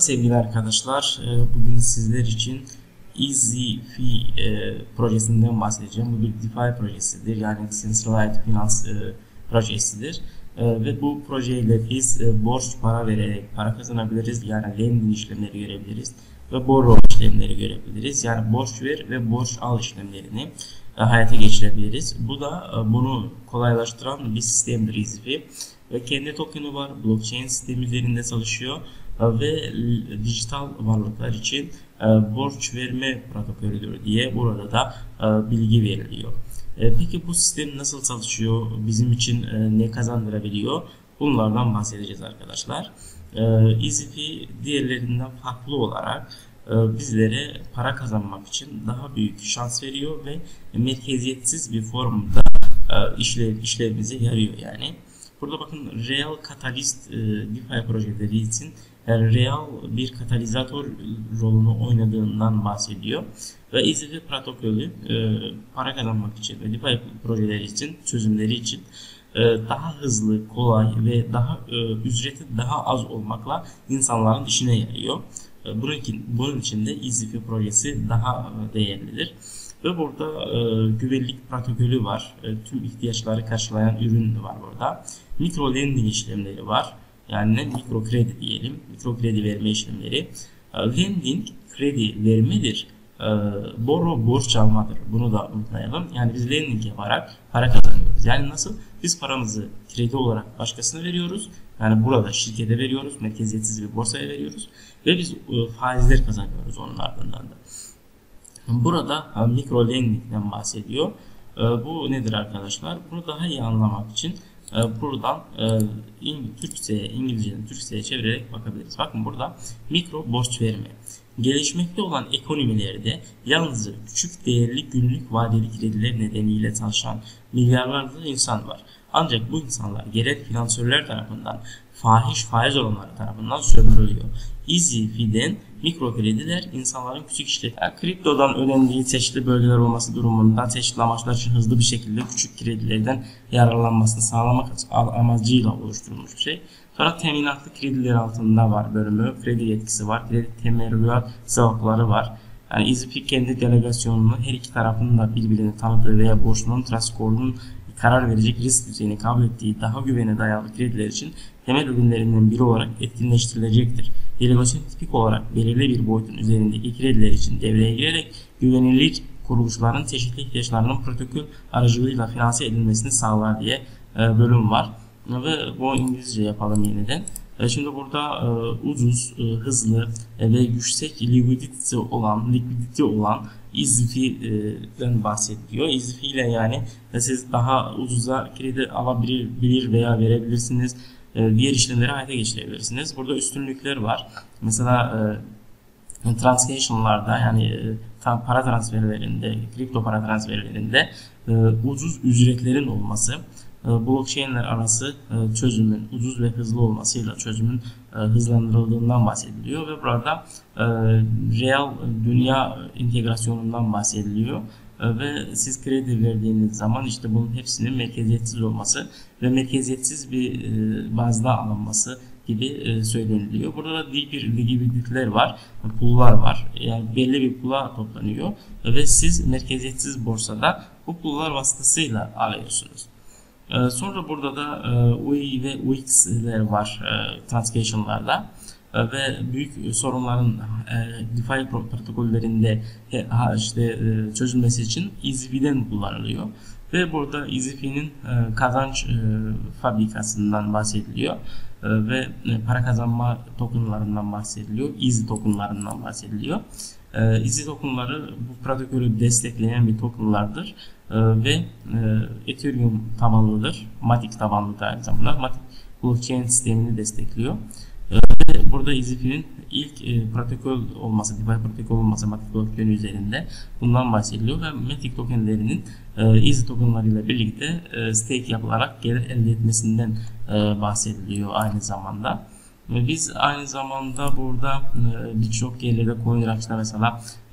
sevgili arkadaşlar. Bugün sizler için EasyFi projesinden bahsedeceğim. Bu bir DeFi projesidir. Yani Decentralized Finance projesidir. Ve bu projeyle biz borç para vererek para kazanabiliriz. Yani lending işlemleri görebiliriz. Ve borrow işlemleri görebiliriz. Yani borç ver ve borç al işlemlerini hayata geçirebiliriz. Bu da bunu kolaylaştıran bir sistemdir EasyFi. Ve kendi token'ı var. Blockchain sistemi üzerinde çalışıyor. Ve dijital varlıklar için borç verme protokolüdür diye burada da bilgi veriliyor. Peki bu sistem nasıl çalışıyor? Bizim için ne kazandırabiliyor? Bunlardan bahsedeceğiz arkadaşlar. EasyFi diğerlerinden farklı olarak bizlere para kazanmak için daha büyük şans veriyor ve merkeziyetsiz bir formda işlevimize yarıyor yani. Burada bakın Real Catalyst DeFi projeleri için real bir katalizatör rolunu oynadığından bahsediyor. Ve EasyFi protokolü para kazanmak için ve DeFi projeleri için, çözümleri için daha hızlı, kolay ve daha ücreti daha az olmakla insanların işine yarıyor. Bunun için de EasyFi projesi daha değerlidir. Ve burada güvenlik protokolü var. Tüm ihtiyaçları karşılayan ürün var burada. Mikro lending işlemleri var. Yani mikro kredi diyelim. Mikro kredi verme işlemleri. Lending kredi vermedir. Borrow borç almadır. Bunu da unutmayalım. Yani biz lending yaparak para kazanıyoruz. Yani nasıl? Biz paramızı kredi olarak başkasına veriyoruz. Yani burada şirkete veriyoruz. Merkeziyetsiz bir borsaya veriyoruz. Ve biz faizler kazanıyoruz onun ardından da. Burada mikro lending'den bahsediyor. Bu nedir arkadaşlar? Bunu daha iyi anlamak için buradan İngilizceden Türkçe'ye çevirerek bakabiliriz. Bakın burada mikro borç verme. Gelişmekte olan ekonomilerde yalnızca küçük değerli günlük vadeli krediler nedeniyle çalışan milyarlarca insan var. Ancak bu insanlar gerek finansörler tarafından fahiş faiz oranları tarafından sömürülüyor. EasyFi'den mikro krediler insanların küçük işletmeler kriptodan ödendiği çeşitli bölgeler olması durumunda çeşitli amaçlar için hızlı bir şekilde küçük kredilerden yararlanmasını sağlamak amacıyla oluşturulmuş bir şey. Sonra teminatlı krediler altında var bölümü. Kredi yetkisi var. Kredi temerrüat sevapları var. Yani EasyFi kendi delegasyonunu her iki tarafın da birbirini tanıdığı veya borçlunun traskorunun karar verecek risk düzeyini kabul ettiği daha güvene dayalı krediler için temel ürünlerinden biri olarak etkinleştirilecektir. Delegasyon tipik olarak belirli bir boyutun üzerindeki krediler için devreye girerek güvenilir kuruluşların çeşitli ihtiyaçlarının protokol aracılığıyla finanse edilmesini sağlar diye bölüm var. Ve bu İngilizce yapalım yeniden. Şimdi burada ucuz, hızlı ve yüksek likvidite olan EasyFi'den bahsediyor. EasyFi ile yani siz daha ucuza kredi alabilir veya verebilirsiniz. Diğer işlemleri hayata geçirebilirsiniz. Burada üstünlükler var. Mesela transaction'larda yani para transferlerinde, kripto para transferlerinde ucuz ücretlerin olması, blockchain'ler arası çözümün ucuz ve hızlı olmasıyla çözümün hızlandırıldığından bahsediliyor ve burada real dünya integrasyonundan bahsediliyor. Ve siz kredi verdiğiniz zaman işte bunun hepsinin merkeziyetsiz olması ve merkeziyetsiz bir bazda alınması gibi söyleniliyor. Burada da likviditeler var, pool'lar var. Yani belli bir pool'a toplanıyor ve siz merkeziyetsiz borsada bu pool'lar vasıtasıyla alıyorsunuz. Sonra burada da UI ve UX'ler var transaction'larda ve büyük sorunların DeFi protokollerinde çözülmesi için EasyFi'den kullanılıyor. Ve burada EasyFi'nin kazanç fabrikasından bahsediliyor ve para kazanma tokenlarından bahsediliyor, Easy tokenlarından bahsediliyor. Easy tokenları bu protokolü destekleyen bir tokenlardır ve Ethereum tabanlıdır, Matic tabanlı da aynı zamanda Matic blockchain sistemini destekliyor. Ve burada EasyFi'nin ilk protokol olması, DeFi protokol olması Matic blockchain üzerinde bundan bahsediliyor ve Matic tokenlerinin Easy tokenlarıyla birlikte stake yapılarak gelir elde etmesinden bahsediliyor aynı zamanda. Biz aynı zamanda burada birçok yerlerde CoinRush'ta mesela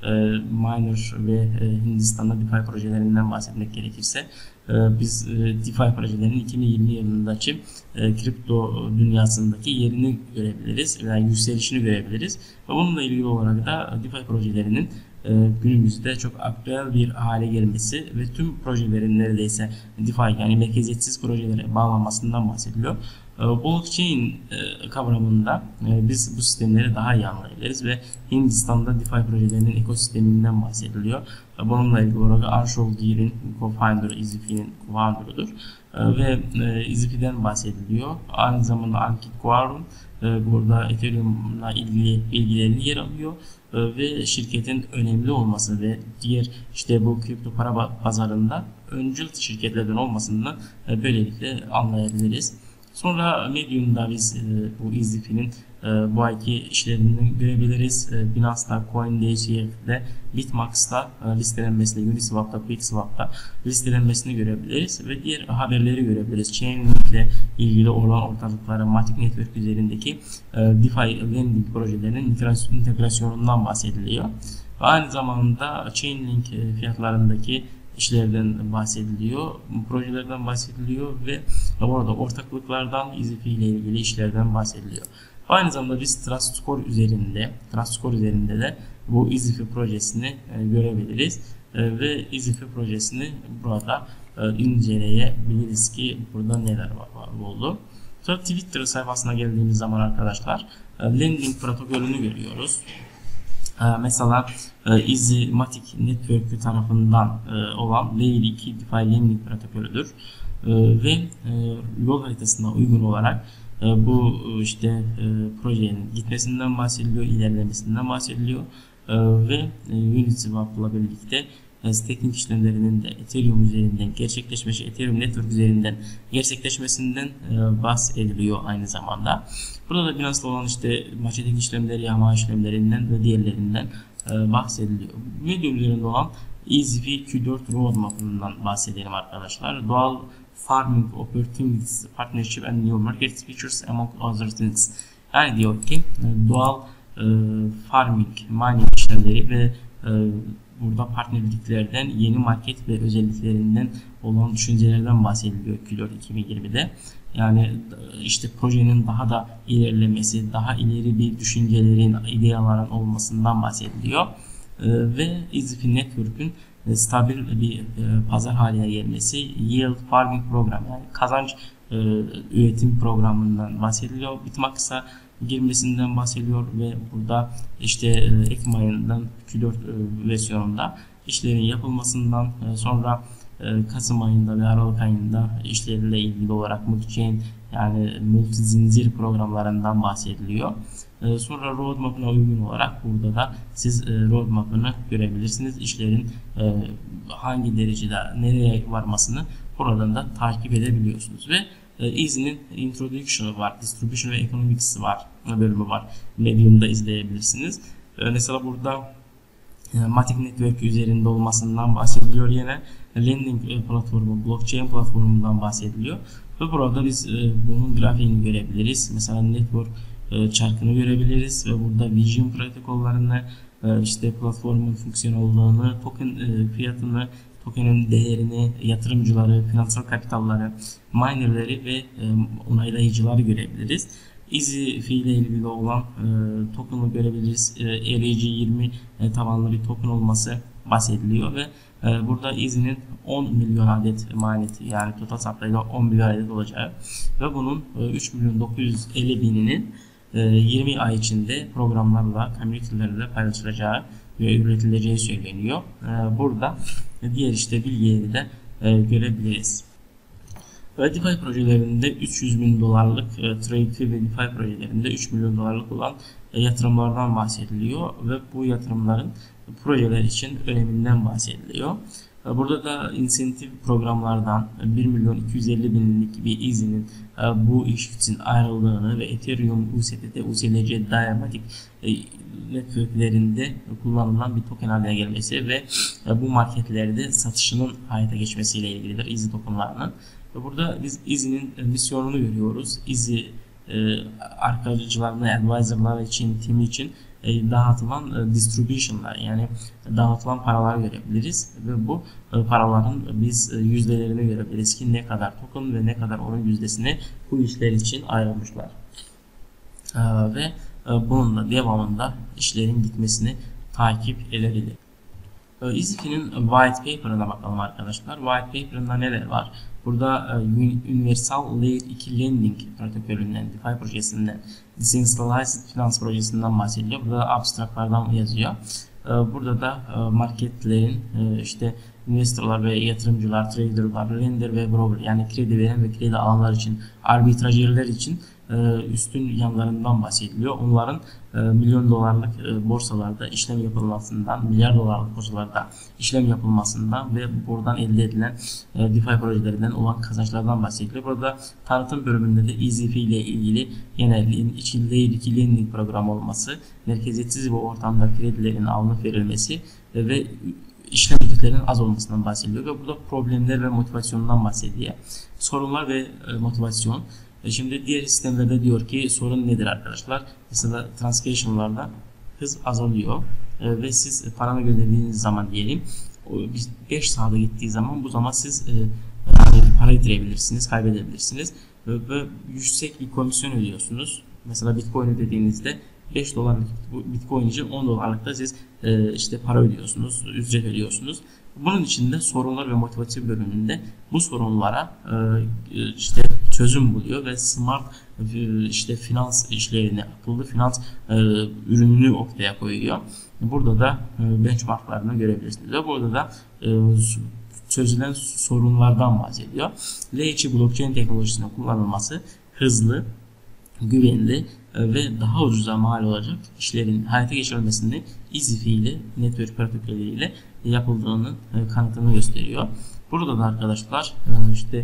Miner ve Hindistan'da DeFi projelerinden bahsetmek gerekirse biz DeFi projelerinin 2020 yılındaki kripto dünyasındaki yerini görebiliriz. Yani yükselişini görebiliriz. Ve bununla ilgili olarak da DeFi projelerinin günümüzde çok aktüel bir hale gelmesi ve tüm projelerin neredeyse DeFi yani merkeziyetsiz projelere bağlanmasından bahsediliyor. Blockchain kavramında biz bu sistemleri daha iyi anlayabiliriz ve Hindistan'da DeFi projelerinin ekosisteminden bahsediliyor. Bununla ilgili olarak Anshul Dhir'in co-founder'ı, EasyFi'nin co-founder'ıdır ve EasyFi'den bahsediliyor. Aynı zamanda Ankit Goar'un burada Ethereum'la ilgili bilgilerini yer alıyor ve şirketin önemli olması ve diğer işte bu kripto para pazarında öncül şirketlerden olmasını böylelikle anlayabiliriz. Sonra Medium'da biz bu EasyFi'nin bu ayki işlerini görebiliriz. Binance'da, CoinDesk'de, Bitmax'ta listelenmesini, Uniswap'ta, QuickSwap'ta listelenmesini görebiliriz ve diğer haberleri görebiliriz. Chainlink ile ilgili olan ortaklıkları, Matic Network üzerindeki DeFi lending projelerinin integrasyonundan bahsediliyor. Ve aynı zamanda Chainlink fiyatlarındaki işlerden bahsediliyor, projelerden bahsediliyor ve orada ortaklıklardan, EasyFi ile ilgili işlerden bahsediliyor. Aynı zamanda biz TrustScore üzerinde de bu EasyFi projesini görebiliriz ve EasyFi projesini burada inceleyebiliriz ki burada neler var oldu. Sonra Twitter sayfasına geldiğimiz zaman arkadaşlar lending protokolünü görüyoruz. Mesela Easymatic Network tarafından olan Layer 2 DeFi Lending protokolüdür ve yol haritasına uygun olarak bu işte projenin gitmesinden bahsediliyor, ilerlemesinden bahsediliyor ve Uniswap'la birlikte staking işlemlerinin de Ethereum üzerinden gerçekleşmesi, Ethereum Network üzerinden gerçekleşmesinden bahsediliyor aynı zamanda. Burada da Binance'la olan işte marketing işlemleri, yağma işlemlerinden ve diğerlerinden bahsediliyor. Medium üzerinde olan EasyFi Q4 Roadmap'ından bahsedelim arkadaşlar. Doğal Farming Opportunities, Partnership and New Market Features among other things. Yani diyor ki doğal farming, mining işlemleri ve burada partnerliklerden, yeni market ve özelliklerinden olan düşüncelerden bahsediliyor Q4 2020'de. Yani işte projenin daha da ilerlemesi, daha ileri bir düşüncelerin, ideaların olmasından bahsediliyor. Ve EasyFi Network'ün stabil bir pazar haline gelmesi, Yield Farming Program yani kazanç üretim programından bahsediliyor. Bitmax'a girmesinden bahsediyor ve burada işte Ekim ayından Q4 versiyonunda işlerin yapılmasından sonra Kasım ayında ve Aralık ayında işleriyle ilgili olarak multi-chain yani multi zincir programlarından bahsediliyor. Sonra roadmap'ına uygun olarak burada da siz roadmap'ını görebilirsiniz. İşlerin hangi derecede nereye varmasını buradan da takip edebiliyorsunuz ve Easy'nin Introduction'ı var, Distribution ve Economics var, bölümü var. Medium'da izleyebilirsiniz. Mesela burada Matic Network üzerinde olmasından bahsediliyor yine. Lending platformu, blockchain platformundan bahsediliyor. Ve burada biz bunun grafiğini görebiliriz. Mesela network çarkını görebiliriz ve burada Vision protokollarını, işte platformun fonksiyonelliğini, token fiyatını, tokenin değerini, yatırımcıları, finansal kapitalları, minerleri ve onaylayıcıları görebiliriz. EasyFi ile ilgili olan token'ı görebiliriz. ERC20 tabanlı bir token olması bahsediliyor ve burada Easy'nin 10 milyon adet maneti yani total supply'da 10 milyon adet olacağı ve bunun 3 milyon 950 bininin 20 ay içinde programlarla, community'lerle paylaşılacağı ve üretileceği söyleniyor. Burada diğer işte bilgileri de görebiliriz. DeFi projelerinde 300 bin dolarlık trade ve DeFi projelerinde 3 milyon dolarlık olan yatırımlardan bahsediliyor ve bu yatırımların projeler için öneminden bahsediliyor. Burada da insentif programlardan 1 milyon 250 binlik bir Easy'nin bu iş için ayrıldığını ve Ethereum, USDT, USDC, Diamatic networklerinde kullanılan bir token haline gelmesi ve bu marketlerde satışının hayata geçmesiyle ilgilidir Easy tokenlarının. Ve burada biz Easy'nin misyonunu görüyoruz. Easy arkadaşlarına, advisorlar için, team için dağıtılan distribution'lar, yani dağıtılan paralar görebiliriz ve bu paraların biz yüzdelerini görebiliriz ki ne kadar token ve ne kadar onun yüzdesini bu işler için ayrılmışlar. Ve bununla devamında işlerin gitmesini takip edebilir. EasyFi'nin White Paper'ına bakalım arkadaşlar. White Paper'ında neler var? Burada Universal Layer 2 Lending protokolünden, DeFi projesinden, Decentralized Finance projesinden bahsediyor. Burada abstraktlardan yazıyor. Burada da marketlerin işte investorlar ve yatırımcılar, traderlar, lender ve broker, yani kredi veren ve kredi alanlar için, arbitrajörler için üstün yanlarından bahsediliyor. Onların milyon dolarlık borsalarda işlem yapılmasından, milyar dolarlık borsalarda işlem yapılmasından ve buradan elde edilen DeFi projelerinden olan kazançlardan bahsediliyor. Burada tanıtım bölümünde de EasyFi ile ilgili genelliğin Layer 2 Lending programı olması, merkeziyetsiz bir ortamda kredilerin alınıp verilmesi ve işlem ücretlerinin az olmasından bahsediliyor ve burada problemler ve motivasyonundan bahsediyor. Sorunlar ve motivasyon. Şimdi diğer sistemlerde diyor ki sorun nedir arkadaşlar? Mesela transaction'larda hız azalıyor ve siz paranı gönderdiğiniz zaman diyelim 5 saate gittiği zaman bu zaman siz para yitirebilirsiniz, kaybedebilirsiniz ve yüksek bir komisyon ödüyorsunuz. Mesela Bitcoin ödediğinizde 5 dolarlık Bitcoin için 10 dolarlık da siz işte para ödüyorsunuz, ücret ödüyorsunuz. Bunun için de sorunlar ve motivasyon bölümünde bu sorunlara işte çözüm buluyor ve smart işte finans işlerini, akıllı finans ürününü ortaya koyuyor. Burada da benchmarklarını görebilirsiniz ve burada da çözülen sorunlardan bahsediyor. Layer blockchain teknolojisinin kullanılması hızlı, güvenli ve daha ucuza mal olacak işlerin hayata geçirilmesini EasyFi ile network protokolleriyle yapıldığının kanıtını gösteriyor. Burada da arkadaşlar işte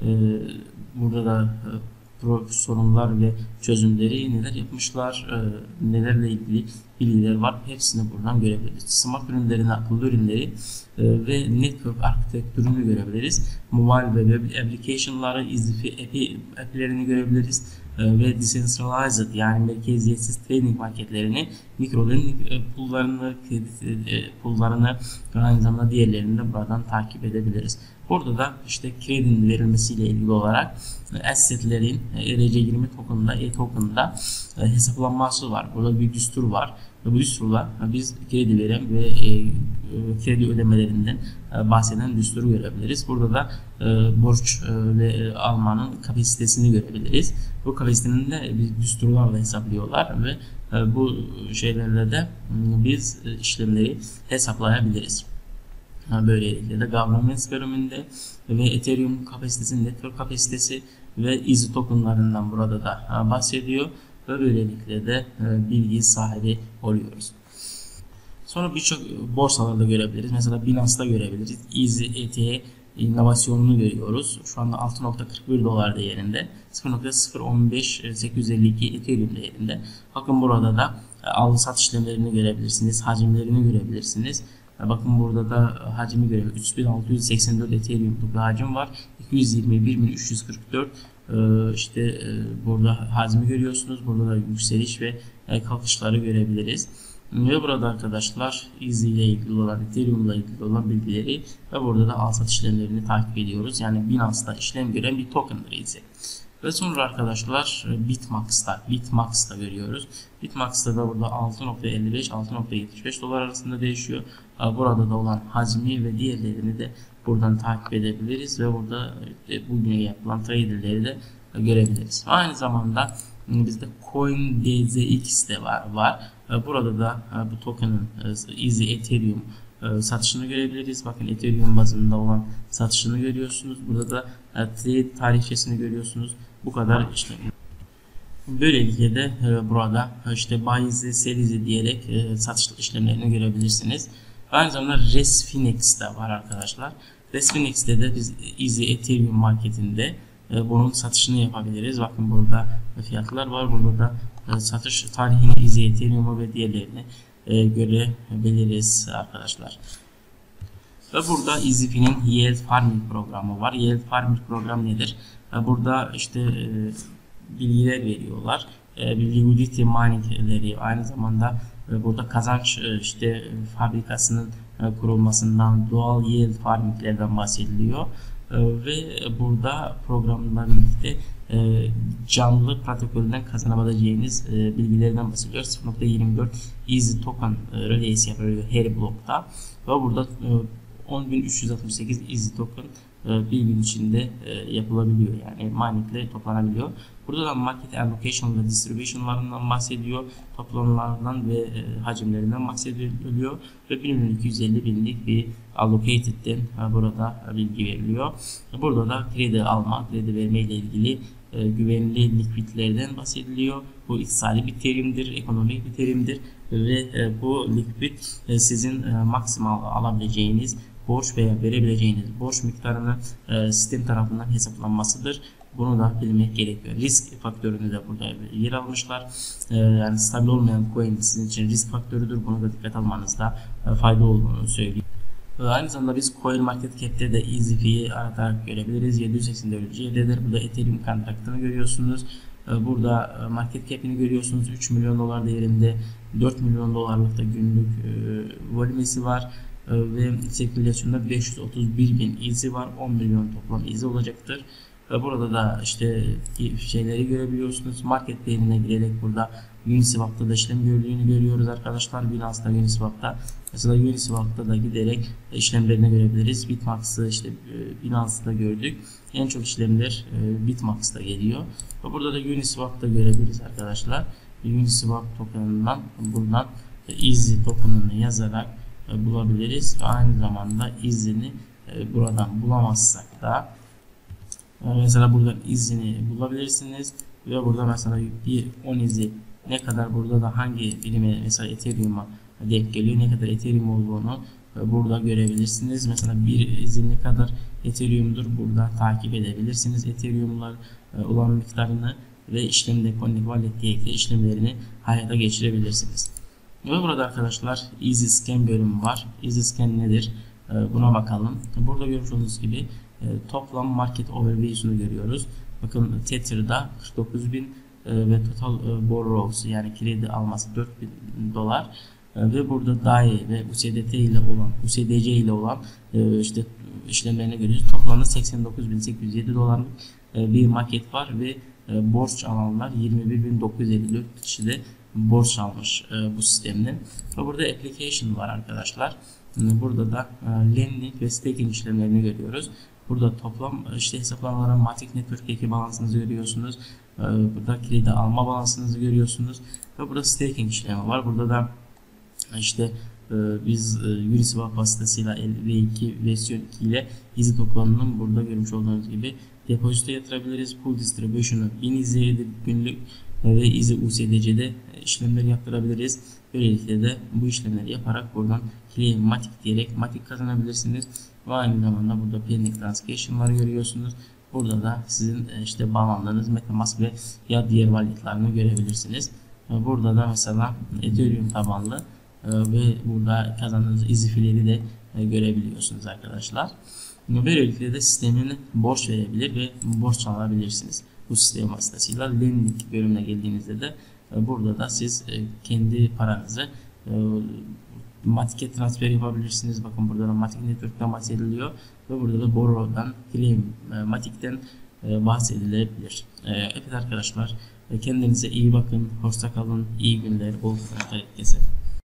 burada da sorunlar ve çözümleri neler yapmışlar, nelerle ilgili bilgiler var, hepsini buradan görebiliriz. Smart ürünlerini, akıllı ürünleri ve network architecture'unu görebiliriz. Mobile ve web application'ları, EasyFi app'lerini görebiliriz. Ve decentralized, yani merkeziyetsiz trading marketlerini, mikro lending pool'larını, kredi pool'larını ve aynı zamanda diğerlerini de buradan takip edebiliriz. Burada da işte kredinin verilmesiyle ilgili olarak assetlerin ERC20 token'da, e-token'da hesaplanması var. Burada bir düstur var ve bu düsturla biz kredi veren ve kredi ödemelerinden bahseden düsturu görebiliriz. Burada da borç ve almanın kapasitesini görebiliriz. Bu kapasitenin de bir düsturlarla hesaplıyorlar ve bu şeylerle de biz işlemleri hesaplayabiliriz. Böylelikle de governance bölümünde ve Ethereum kapasitesi, network kapasitesi ve Easy tokenlarından burada da bahsediyor ve böylelikle de bilgi sahibi oluyoruz. Sonra birçok borsalarda görebiliriz. Mesela Binance'da görebiliriz. Easy ETH inovasyonunu görüyoruz. Şu anda 6.41 dolar değerinde, 0.015852 Ethereum değerinde. Bakın burada da alım satış işlemlerini görebilirsiniz, hacimlerini görebilirsiniz. Bakın burada da hacmi görebilirsiniz. 3684 Ethereum'luk bir hacim var. 221.344 işte burada hacmi görüyorsunuz. Burada da yükseliş ve kalkışları görebiliriz. Ve burada arkadaşlar Easy ile ilgili olan, Ethereum ile ilgili olan bilgileri ve burada da al satış işlemlerini takip ediyoruz. Yani Binance'da işlem gören bir token'dır Easy. Ve sonra arkadaşlar Bitmax'ta görüyoruz. Bitmax'ta da burada 6.55-6.75 dolar arasında değişiyor. Burada da olan hacmi ve diğerlerini de buradan takip edebiliriz ve burada bugüne yapılan traderleri de görebiliriz. Aynı zamanda bizde CoinDZX de var. Burada da bu token'ın Easy Ethereum satışını görebiliriz. Bakın Ethereum bazında olan satışını görüyorsunuz. Burada da trade tarihçesini görüyorsunuz. Bu kadar işlem. Böylelikle de burada işte buy easy, sell easy diyerek satış işlemlerini görebilirsiniz. Aynı zamanda Resfinex de var arkadaşlar. Resfinex'te de biz Easy Ethereum marketinde bunun satışını yapabiliriz. Bakın burada fiyatlar var. Burada da satış tarihini, Easy Ethereum'u ve diğerlerini görebiliriz arkadaşlar. Ve burada EasyFi'nin Yield Farming programı var. Yield Farming program nedir? Burada işte bilgiler veriyorlar. Liquidity miningleri, aynı zamanda Burada kazanç işte fabrikasının kurulmasından, doğal yield farminglerden bahsediliyor. Ve burada programla birlikte canlı protokolden kazanabileceğiniz bilgilerden bahsediyor. 0.24 Easy Token release yapılıyor her blokta ve burada 10.368 Easy Token bir gün içinde yapılabiliyor, yani miningle toplanabiliyor. Burada da market allocation ve distribution'larından bahsediyor, toplamlarından ve hacimlerinden bahsediliyor ve 1.250 binlik bir allocated'den burada bilgi veriliyor. Burada da kredi alma, kredi verme ile ilgili güvenli likvidlerden bahsediliyor. Bu iktisadi bir terimdir, ekonomik bir terimdir ve bu likvid sizin maksimal alabileceğiniz borç veya verebileceğiniz borç miktarını sistem tarafından hesaplanmasıdır. Bunu da bilmek gerekiyor. Risk faktörünü de burada yer almışlar. Yani stabil olmayan coin sizin için risk faktörüdür. Bunu da dikkat almanızda fayda olduğunu söylüyor. Aynı zamanda biz CoinMarketCap'te de EasyFi'yi aratarak görebiliriz. 784 CL'dir. Burada Ethereum kontraktını görüyorsunuz. Burada market cap'ini görüyorsunuz. 3 milyon dolar değerinde, 4 milyon dolarlık da günlük volümesi var. Ve sirkülasyonda 531 bin easy var. 10 milyon toplam easy olacaktır. Burada da işte şeyleri görebiliyorsunuz. Market değerine girerek burada Uniswap'ta da işlem gördüğünü görüyoruz arkadaşlar. Binance'da, Uniswap'ta. Mesela Uniswap'ta da giderek işlemlerini görebiliriz. Bitmax'ı işte Binance'da gördük. En çok işlemler Bitmax'ta geliyor. Ve burada da Uniswap'ta görebiliriz arkadaşlar. Uniswap token'ından buradan easy token'ını yazarak bulabiliriz. Ve aynı zamanda izini buradan bulamazsak da mesela buradan izini bulabilirsiniz ve burada mesela bir 10 izi ne kadar, burada da hangi birime mesela Ethereum'a denk geliyor, ne kadar Ethereum olduğunu burada görebilirsiniz. Mesela bir izin ne kadar Ethereum'dur burada takip edebilirsiniz. Ethereum'lar olan miktarını ve işlemde Connect Wallet diye işlemlerini hayata geçirebilirsiniz. Ve burada arkadaşlar Easy Scan bölümü var. Easy Scan nedir? Buna bakalım. Burada görmüş olduğunuz gibi toplam market overview'sunu görüyoruz. Bakın Tether'da 49.000 ve total borrows yani kredi alması 4.000 dolar ve burada DAI ve USDC ile olan işte işlemlerini görüyoruz. Toplamda 89.807 dolarlık bir market var ve borç alanlar 21.954 kişi de borç almış bu sistemden. Ve burada application var arkadaşlar. Burada da lending ve staking işlemlerini görüyoruz. Burada toplam işte hesaplamaların Matic Network'teki balansınızı görüyorsunuz. Burada kredi alma balansınızı görüyorsunuz. Ve burada staking işlemi var. Burada da işte biz Uniswap vasıtasıyla LV2 versiyon 2 ile Easy token'ının burada görmüş olduğunuz gibi depozito yatırabiliriz. Pool distribution'ı 1000 izleyedir günlük ve Easy USDC'de işlemler yaptırabiliriz. Böylelikle de bu işlemleri yaparak buradan claim Matic diyerek Matic kazanabilirsiniz. Ve aynı zamanda burada pending transaction'ları görüyorsunuz. Burada da sizin işte bağlandığınız MetaMask ve ya diğer wallet'larını görebilirsiniz. Burada da mesela Ethereum tabanlı ve burada kazandığınız EasyFi'leri de görebiliyorsunuz arkadaşlar. Böylelikle de sistemine borç verebilir ve borç alabilirsiniz. Bu sistem vasıtasıyla lending bölümüne geldiğinizde de burada da siz kendi paranızı Matic'e transfer yapabilirsiniz. Bakın burada da Matic Network'ten bahsediliyor ve burada da Borrow'dan, Claim Matic'ten bahsedilebilir. Evet arkadaşlar, kendinize iyi bakın, hoşça kalın, iyi günler, bol kazançlar herkese.